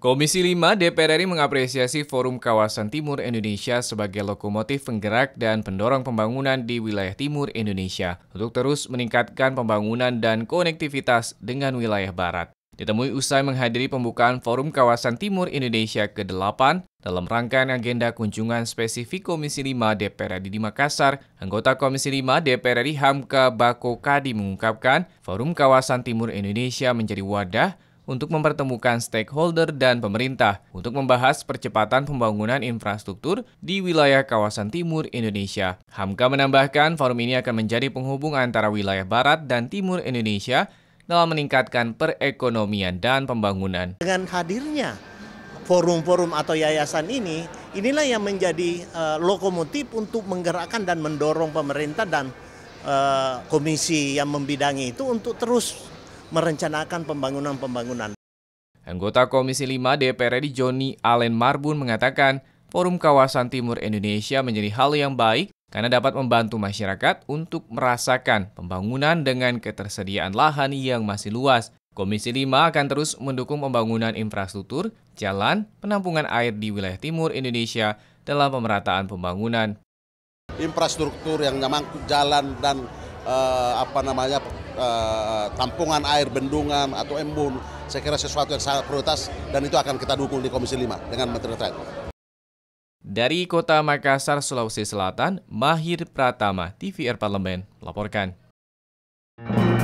Komisi 5 DPR RI mengapresiasi Forum Kawasan Timur Indonesia sebagai lokomotif penggerak dan pendorong pembangunan di wilayah timur Indonesia untuk terus meningkatkan pembangunan dan konektivitas dengan wilayah barat. Ditemui usai menghadiri pembukaan Forum Kawasan Timur Indonesia ke-8 dalam rangkaian agenda kunjungan spesifik Komisi 5 DPR RI di Makassar, anggota Komisi 5 DPR RI Hamka Bako Kadi mengungkapkan Forum Kawasan Timur Indonesia menjadi wadah untuk mempertemukan stakeholder dan pemerintah untuk membahas percepatan pembangunan infrastruktur di wilayah kawasan timur Indonesia. Hamka menambahkan forum ini akan menjadi penghubung antara wilayah barat dan timur Indonesia dalam meningkatkan perekonomian dan pembangunan. Dengan hadirnya forum-forum atau yayasan ini, inilah yang menjadi lokomotif untuk menggerakkan dan mendorong pemerintah dan komisi yang membidangi itu untuk terus merencanakan pembangunan. Anggota Komisi 5 DPR RI Joni Allen Marbun mengatakan, Forum Kawasan Timur Indonesia menjadi hal yang baik karena dapat membantu masyarakat untuk merasakan pembangunan dengan ketersediaan lahan yang masih luas. Komisi 5 akan terus mendukung pembangunan infrastruktur, jalan, penampungan air di wilayah timur Indonesia dalam pemerataan pembangunan. Infrastruktur yang nyambung jalan dan tampungan air, bendungan atau embun, saya kira sesuatu yang sangat prioritas dan itu akan kita dukung di Komisi 5 dengan Menteri terkait. Dari Kota Makassar, Sulawesi Selatan, Mahir Pratama, TVR Parlemen, melaporkan.